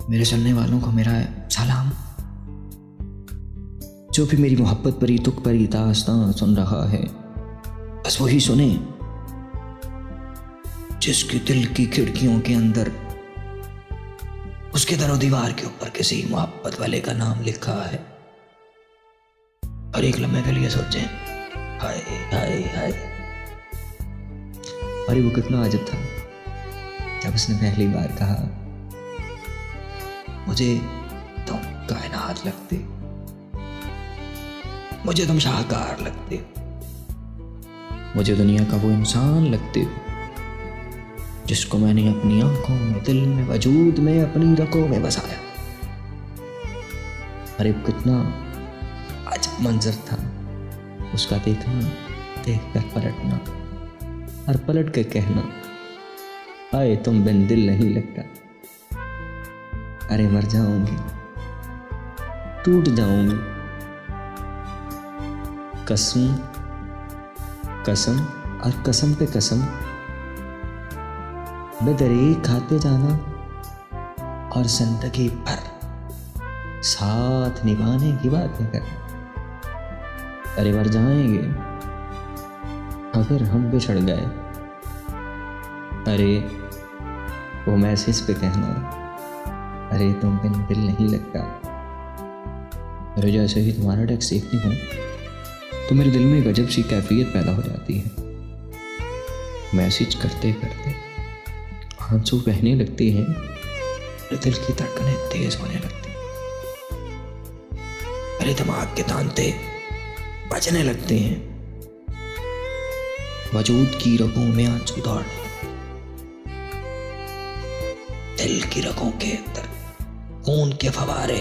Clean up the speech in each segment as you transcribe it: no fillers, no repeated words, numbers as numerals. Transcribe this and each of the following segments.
मेरे सुनने वालों को मेरा सलाम। जो भी मेरी मोहब्बत भरी दुख भरी दास्तां सुन रहा है, बस वही सुने जिसके दिल की खिड़कियों के अंदर उसके दरो दीवार के ऊपर किसी मोहब्बत वाले का नाम लिखा है। और एक लम्हे के लिए सोचें, हाय हाय हाय। अरे वो कितना अजब था जब उसने पहली बार कहा, मुझे तुम कायनात लगते, मुझे तुम शाहकार लगते, मुझे दुनिया का वो इंसान लगते जिसको मैंने अपनी आंखों में, दिल में, वजूद में, अपनी रगों में बसाया। अरे कितना अजब मंजर था उसका देखना, देखकर पलटना और पलट कर कहना, आए तुम बिन दिल नहीं लगता। अरे मर जाऊंगी, टूट जाऊंगी, कसम कसम और कसम पे कसम बेदरीक खाते जाना और जिंदगी भर साथ निभाने की बातें करना। अरे मर जाएंगे अगर हम बिछड़ गए। अरे वो मैसेज पे कहना, अरे तुम बिन दिल नहीं लगता। अरे जैसे ही तुम्हारा टेक्स्ट देखती हूँ तो मेरे दिल में एक अजब सी कैफियत पैदा हो जाती है। मैसेज करते करते आंसू बहने लगते हैं, दिल की धड़कनें तेज होने लगती हैं, अरे दिमाग के तांते बजने लगते हैं, वजूद की रगों में आंसू दौड़ने, दिल की रगों के अंदर खून के फवारे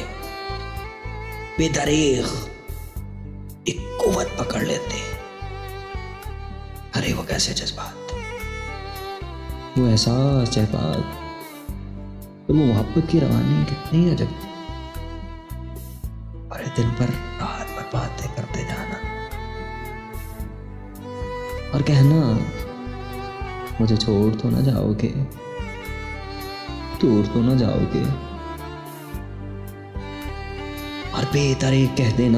बेदरीग एक कुव्वत पकड़ लेते हैं। अरे वो कैसे जज्बात, वो एहसास, जज्बात और वो मोहब्बत की रवानी कितनी अजब। अरे दिन भर रात भर बातें करते जाना और कहना, मुझे छोड़ तो ना जाओगे, दूर तो ना जाओगे। और बेतरे कह देना,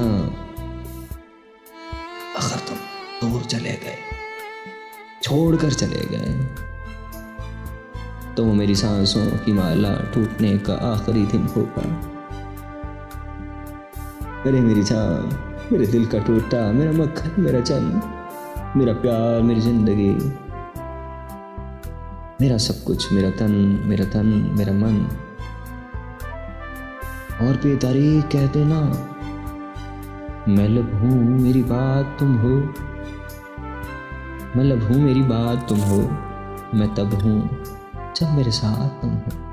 अगर तुम दूर चले गए, छोड़कर चले गए, तो वो मेरी सांसों की माला टूटने का आखिरी दिन होगा। अरे मेरी जान, मेरे दिल का टूटा, मेरा मक्खन, मेरा चंद, मेरा प्यार, मेरी जिंदगी, मेरा सब कुछ, मेरा तन, मेरा मन। और बेदारी कह देना, मैं लब हूँ मेरी बात तुम हो, मैं लब हूँ मेरी बात तुम हो, मैं तब हूँ जब मेरे साथ तुम हो।